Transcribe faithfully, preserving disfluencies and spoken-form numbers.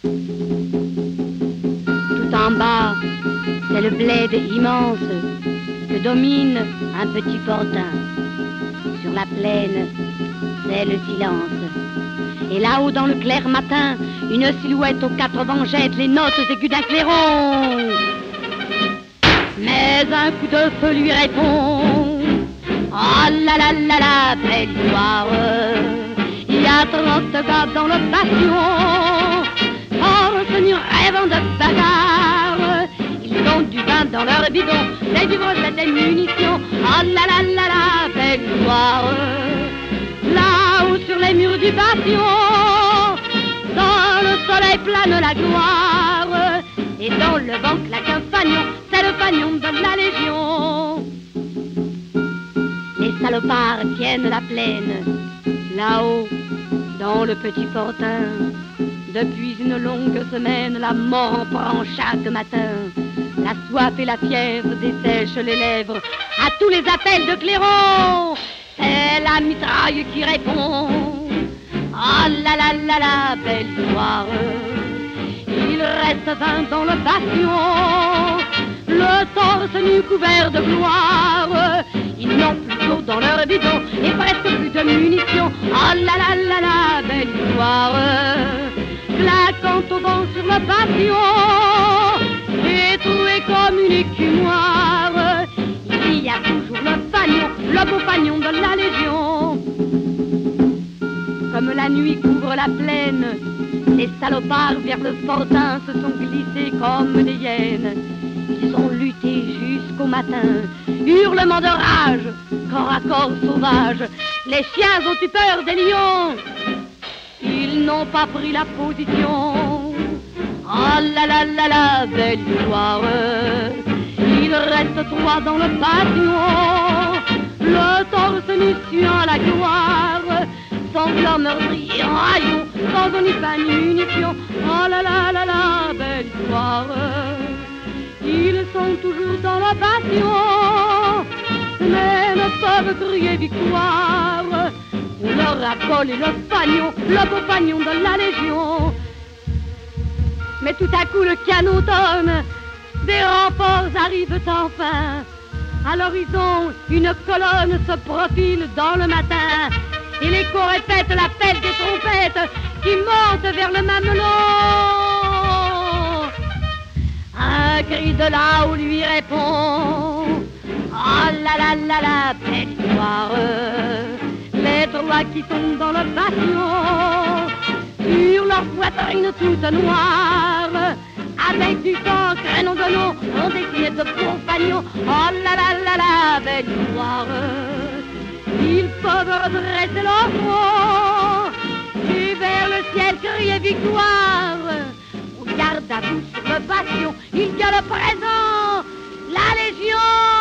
Tout en bas, c'est le bled immense que domine un petit fortin. Sur la plaine, c'est le silence. Et là-haut dans le clair matin, une silhouette aux quatre vents jette les notes aiguës d'un clairon. Mais un coup de feu lui répond. Oh là là là là, belle histoire. Il y a trente gars dans le bastion, torse nu rêvant de bagarre. Ils ont du vin dans leur bidon, des vivres et des munitions. Oh là là là là, belle histoire. Là-haut sur les murs du bastion, dans le soleil plane la gloire. Et dans le vent claque un fanion, c'est le fanion de la Légion. Les salopards tiennent la plaine, là-haut, dans le petit fortin. Depuis une longue semaine, la mort en prend chaque matin. La soif et la fièvre dessèchent les lèvres à tous les appels de clairon. C'est la mitraille qui répond. Oh là là là là, belle histoire. Il reste vingt dans le bastion, le torse nu couvert de gloire. Ils n'ont plus d'eau dans leur bidon et presque plus de munitions. Oh là là là là, belle histoire. Claquant au vent sur le bastion, détruit comme une écumoire. Il y a toujours le fanion, le beau fanion de la Légion. Comme la nuit couvre la plaine, les salopards vers le fortin se sont glissés comme des hyènes. Ils ont lutté jusqu'au matin, hurlement de rage, corps à corps sauvage. Les chiens ont eu peur des lions, ils n'ont pas pris la position. Oh là là là là, belle histoire. Il reste trois dans le bastion, le torse nu suant la gloire. Sanglant meurtrier en rayon, sans eau ni pain ni munition. Oh là là là là, belle histoire. Ils sont toujours dans la passion, mais ne peuvent crier victoire. On leur a collé le fanion, le beau fanion de la Légion. Mais tout à coup le canon tonne, des renforts arrivent enfin. À l'horizon, une colonne se profile dans le matin. Et l'écho répète l'appel des trompettes qui montent vers le mamelon. Un cri de là-haut lui répond. Oh là là là là, belle histoire. Les trois qui sont dans le bastion, sur leur poitrine toute noire, avec du sang, créneau de nom, ont décidé de bons fagnons. Oh là là là là, belle histoire. Ils peuvent redresser leur front et vers le ciel crier victoire. On garde à bout sur le bastion, il y a le présent, la Légion.